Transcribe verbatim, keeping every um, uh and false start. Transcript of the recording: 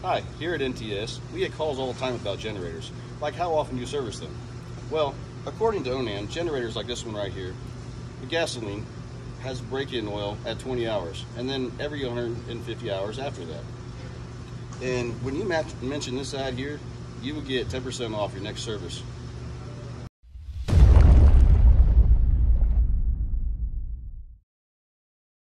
Hi, here at N T S, we get calls all the time about generators, like how often you service them. Well, according to Onan, generators like this one right here, the gasoline has break-in oil at twenty hours, and then every one hundred fifty hours after that. And when you match, mention this ad here, you will get ten percent off your next service.